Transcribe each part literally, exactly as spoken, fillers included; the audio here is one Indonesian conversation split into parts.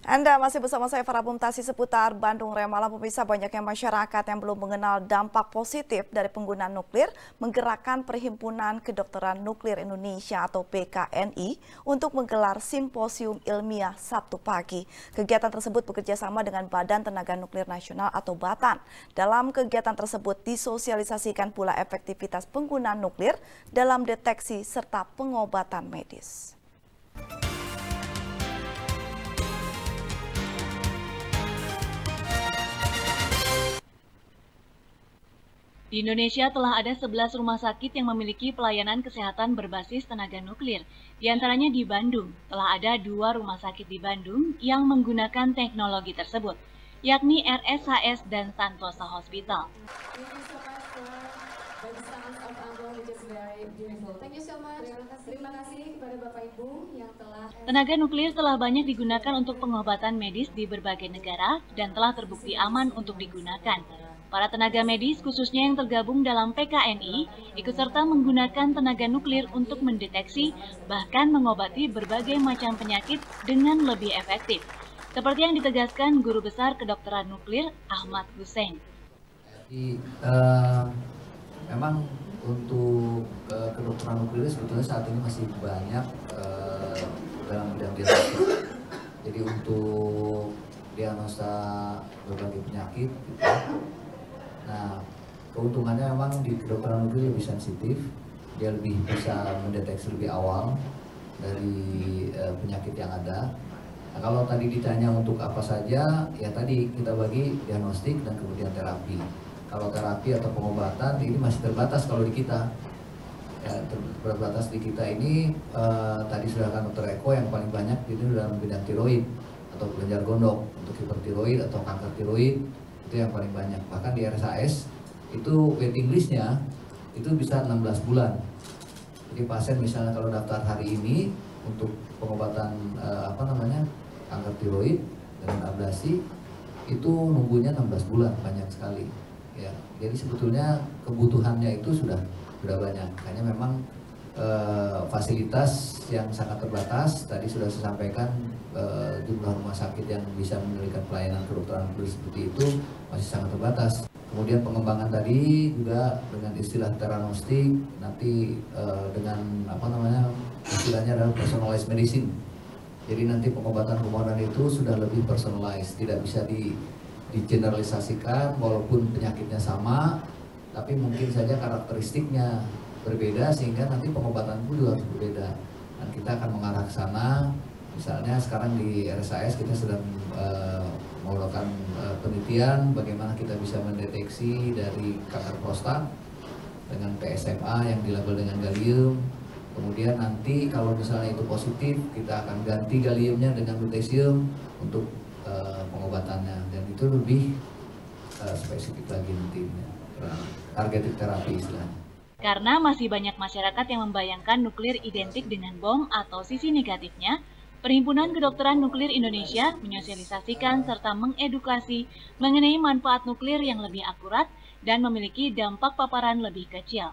Anda masih bersama saya Farah Bumtasi seputar Bandung Raya Malam. Pemirsa, banyaknya masyarakat yang belum mengenal dampak positif dari penggunaan nuklir menggerakkan Perhimpunan Kedokteran Nuklir Indonesia atau P K N I untuk menggelar simposium ilmiah Sabtu pagi. Kegiatan tersebut bekerja sama dengan Badan Tenaga Nuklir Nasional atau BATN. Dalam kegiatan tersebut disosialisasikan pula efektivitas penggunaan nuklir dalam deteksi serta pengobatan medis. Di Indonesia telah ada sebelas rumah sakit yang memiliki pelayanan kesehatan berbasis tenaga nuklir. Di antaranya di Bandung, telah ada dua rumah sakit di Bandung yang menggunakan teknologi tersebut, yakni R S H S dan Santosa Hospital. Tenaga nuklir telah banyak digunakan untuk pengobatan medis di berbagai negara dan telah terbukti aman untuk digunakan. Para tenaga medis, khususnya yang tergabung dalam P K N I, ikut serta menggunakan tenaga nuklir untuk mendeteksi, bahkan mengobati berbagai macam penyakit dengan lebih efektif. Seperti yang ditegaskan Guru Besar Kedokteran Nuklir, Ahmad Hussein. Jadi, uh, memang untuk uh, kedokteran nuklir sebetulnya saat ini masih banyak uh, dalam bidang diagnostik. Jadi untuk diagnosa berbagai penyakit, gitu. Nah, keuntungannya memang di kedokteran nuklir lebih sensitif, dia lebih bisa mendeteksi lebih awal dari e, penyakit yang ada. Nah, kalau tadi ditanya untuk apa saja, ya tadi kita bagi diagnostik dan kemudian terapi. Kalau terapi atau pengobatan ini masih terbatas kalau di kita. Ya, terbatas di kita ini e, tadi sudah kan dokter Eko yang paling banyak itu dalam bidang tiroid atau kelenjar gondok untuk hipertiroid atau kanker tiroid. Itu yang paling banyak. Bahkan di R S H S itu waiting listnya itu bisa enam belas bulan. Jadi pasien misalnya kalau daftar hari ini untuk pengobatan eh, apa namanya kanker tiroid dengan ablasi itu nunggunya enam belas bulan, banyak sekali. Ya, jadi sebetulnya kebutuhannya itu sudah sudah banyak. Hanya memang eh, fasilitas yang sangat terbatas. Tadi sudah saya sampaikan eh, jumlah rumah sakit yang bisa memberikan pelayanan kedokteran nuklir seperti itu masih sangat terbatas. Kemudian pengembangan tadi juga dengan istilah teranostik, nanti eh, dengan apa namanya istilahnya adalah personalized medicine. Jadi nanti pengobatan-pengobatan itu sudah lebih personalized, tidak bisa di, digeneralisasikan walaupun penyakitnya sama, tapi mungkin saja karakteristiknya berbeda sehingga nanti pengobatan pun juga harus berbeda. Dan kita akan mengarah ke sana. Misalnya sekarang di R S H S kita sedang uh, melakukan uh, penelitian bagaimana kita bisa mendeteksi dari kanker prostat dengan P S M A yang dilabel dengan gallium. Kemudian nanti kalau misalnya itu positif, kita akan ganti galliumnya dengan lutetium untuk uh, pengobatannya, dan itu lebih uh, spesifik lagi nantinya, targeted terapi istilahnya. Karena masih banyak masyarakat yang membayangkan nuklir identik dengan bom atau sisi negatifnya, Perhimpunan Kedokteran Nuklir Indonesia menyosialisasikan serta mengedukasi mengenai manfaat nuklir yang lebih akurat dan memiliki dampak paparan lebih kecil.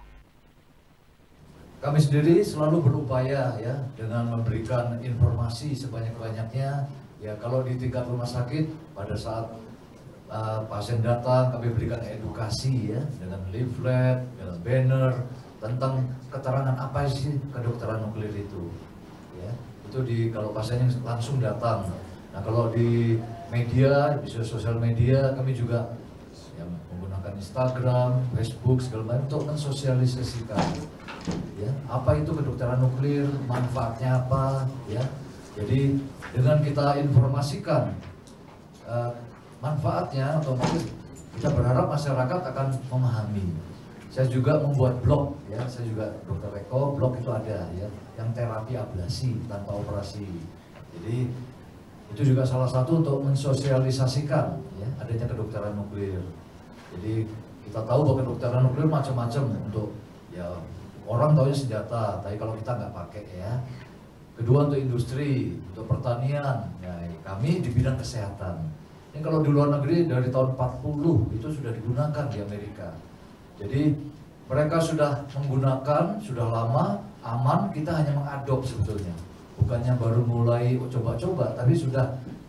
Kami sendiri selalu berupaya ya dengan memberikan informasi sebanyak-banyaknya. Ya, kalau di tingkat rumah sakit pada saat uh, pasien datang kami berikan edukasi ya dengan leaflet, dengan banner tentang keterangan apa sih kedokteran nuklir itu. Ya, itu di kalau pasiennya langsung datang. Nah, kalau di media, di sosial media kami juga ya, menggunakan Instagram, Facebook segala macam untuk mensosialisasikan ya apa itu kedokteran nuklir, manfaatnya apa ya. Jadi dengan kita informasikan uh, manfaatnya, otomatis kita berharap masyarakat akan memahami. Saya juga membuat blog ya, saya juga dokter Eko, blog itu ada ya yang terapi ablasi tanpa operasi. Jadi itu juga salah satu untuk mensosialisasikan ya adanya kedokteran nuklir. Jadi kita tahu bahwa kedokteran nuklir macam-macam, untuk ya orang taunya senjata, tapi kalau kita nggak pakai ya. Kedua untuk industri, untuk pertanian, ya kami di bidang kesehatan. Ini kalau di luar negeri dari tahun empat puluh itu sudah digunakan di Amerika. Jadi mereka sudah menggunakan, sudah lama, aman, kita hanya mengadop sebetulnya. Bukannya baru mulai coba-coba, tapi sudah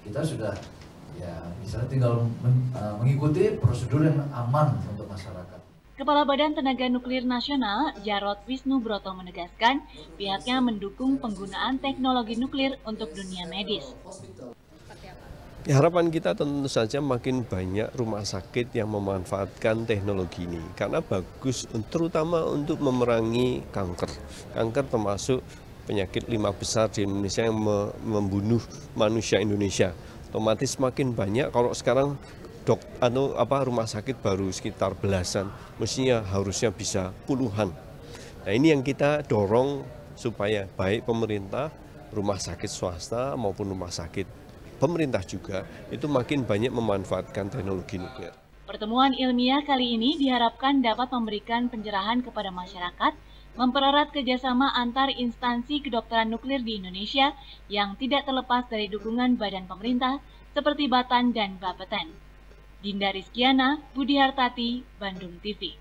kita sudah ya misalnya tinggal men, uh, mengikuti prosedur yang aman untuk masyarakat. Kepala Badan Tenaga Nuklir Nasional, Jarod Wisnubroto menegaskan pihaknya mendukung penggunaan teknologi nuklir untuk dunia medis. Ya, harapan kita tentu saja makin banyak rumah sakit yang memanfaatkan teknologi ini karena bagus terutama untuk memerangi kanker. Kanker termasuk penyakit lima besar di Indonesia yang membunuh manusia Indonesia. Otomatis makin banyak kalau sekarang dok atau apa rumah sakit baru sekitar belasan, mestinya harusnya bisa puluhan. Nah, ini yang kita dorong supaya baik pemerintah, rumah sakit swasta maupun rumah sakit pemerintah juga itu makin banyak memanfaatkan teknologi nuklir. Pertemuan ilmiah kali ini diharapkan dapat memberikan pencerahan kepada masyarakat, mempererat kerjasama antar instansi kedokteran nuklir di Indonesia yang tidak terlepas dari dukungan badan pemerintah seperti Batan dan Bapeten. Dinda Rizkiana, Budi Hartati, Bandung T V.